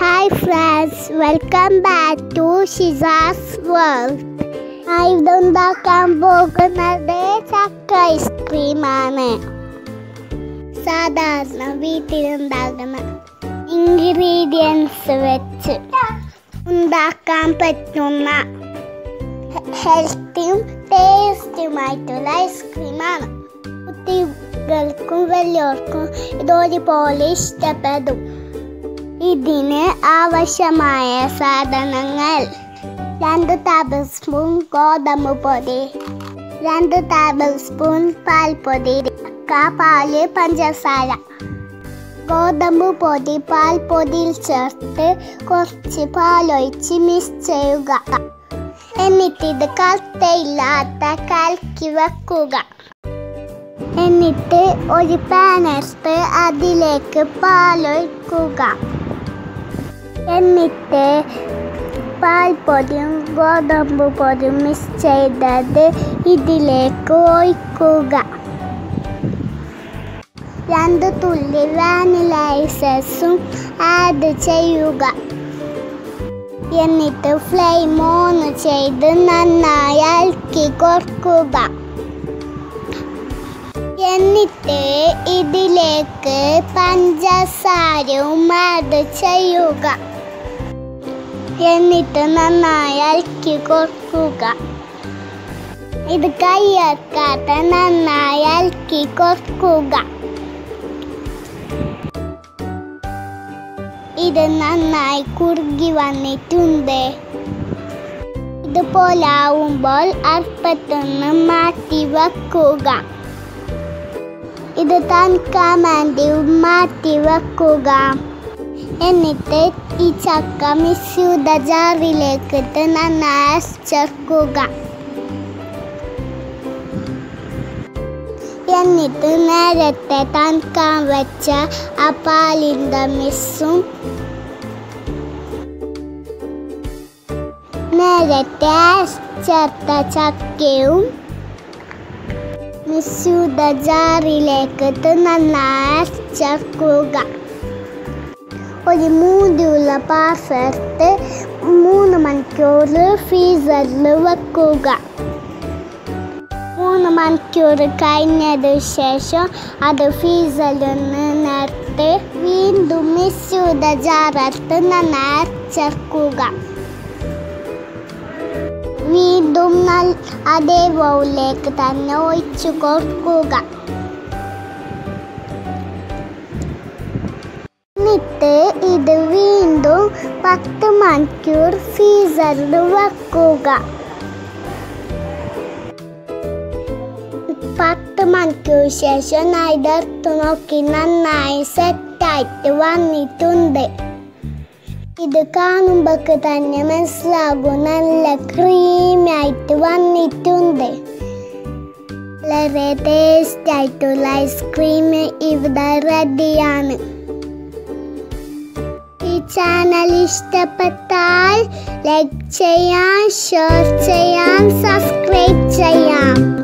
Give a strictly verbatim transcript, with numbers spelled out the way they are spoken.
Hi friends, welcome back to Shiza's World. ഇതുണ്ടാക്കാൻ പോകുന്നത് ചക്ക ഐസ്ക്രീമാണ്. സാധാരണ വീട്ടിലുണ്ടാകുന്ന ഇൻഗ്രീഡിയൻസ് വെച്ച് ഉണ്ടാക്കാൻ പറ്റുന്ന ഹെൽത്തിയും ടേസ്റ്റുമായിട്ടുള്ള ഐസ്ക്രീമാണ്. കുട്ടികൾക്കും വലിയവർക്കും ഇതൊരുപോലെ ഇഷ്ടപ്പെടും. ഇതിന് ആവശ്യമായ സാധനങ്ങൾ: രണ്ട് ടേബിൾ സ്പൂൺ ഗോതമ്പ് പൊടി, രണ്ട് ടേബിൾ സ്പൂൺ പാൽപ്പൊടി, ചക്ക, പാല്, പഞ്ചസാര. ഗോതമ്പ് പൊടി പാൽപ്പൊടിയിൽ ചേർത്ത് കുറച്ച് പാലൊഴിച്ച് മിക്സ് ചെയ്യുക. എന്നിട്ട് ഇത് കട്ടയില്ലാത്ത കലക്കി വെക്കുക. എന്നിട്ട് ഒരു പാൻ എടുത്ത് അതിലേക്ക് പാലൊഴിക്കുക. എന്നിട്ട് പാൽപ്പൊടിയും ഗോതമ്പ് പൊടിയും മിക്സ് ചെയ്തത് ഇതിലേക്ക് ഒഴിക്കുക. രണ്ട് തുള്ളി വാനില എസൻസും ആഡ് ചെയ്യുക. എന്നിട്ട് ഫ്ലെയിം ഓൺ ചെയ്ത് നന്നായി ഇളക്കി കൊടുക്കുക. എന്നിട്ട് ഇതിലേക്ക് പഞ്ചസാരയും ആഡ് ചെയ്യുക. എന്നിട്ട് നന്നായി ഇളക്കി കൊടുക്കുക. ഇത് കൈയ്യാക്കാതെ നന്നായി ഇളക്കി കൊടുക്കുക. ഇത് നന്നായി കുറുകി വന്നിട്ടുണ്ട്. ഇതുപോലെ ആവുമ്പോൾ അടുപ്പത്തുനിന്ന് മാറ്റി വെക്കുക. ഇത് തണുക്കാൻ വേണ്ടി മാറ്റി വെക്കുക. എന്നിട്ട് ഈ ചക്ക മിക്സ് ചെയ്ത ജാറിലേക്ക് ഇട്ട് നന്നായി ചേർക്കുക. എന്നിട്ട് നേരത്തെ തണുക്കാൻ വെച്ച ആ പാലിൻ്റെ മിക്സും നേരത്തെ ചേർത്ത ചക്കയും മിക്സ് ചെയ്ത ജാറിലേക്ക് ഇട്ട് നന്നായി ചേർക്കുക. ഒരു മൂടിയുള്ള പാത്രത്ത് മൂന്ന് മണിക്കൂർ ഫ്രീസറിൽ വെക്കുക. മൂന്ന് മണിക്കൂർ കഴിഞ്ഞതിന് ശേഷം അത് ഫ്രീസറിൽ നിന്ന് എടുത്ത് വീണ്ടും മിക്സ് ചെയ്ത ജാറത്ത് നന്നായി ചേർക്കുക. വീണ്ടും അതേ ബൗളിലേക്ക് തന്നെ ഒഴിച്ചു കൊടുക്കുക. എന്നിട്ട് ഇത് വീണ്ടും പത്ത് മണിക്കൂർ ഫ്രീസറിൽ വെക്കുക. പത്ത് മണിക്കൂർ ശേഷം ഇതെടുത്ത് നോക്കി നന്നായി സെറ്റായിട്ട് വന്നിട്ടുണ്ട്. ഇത് കാണുമ്പോൾ തന്നെ മനസ്സിലാകും നല്ല ക്രീമി ആയിട്ട് വന്നിട്ടുണ്ട്. വളരെ ടേസ്റ്റ് ആയിട്ടുള്ള ഐസ്ക്രീം ഇവിടെ റെഡിയാണ്. ഈ ചാനൽ ഇഷ്ടപ്പെട്ടാൽ ലൈക്ക് ചെയ്യാം, ഷെയർ ചെയ്യാം, സബ്സ്ക്രൈബ് ചെയ്യാം.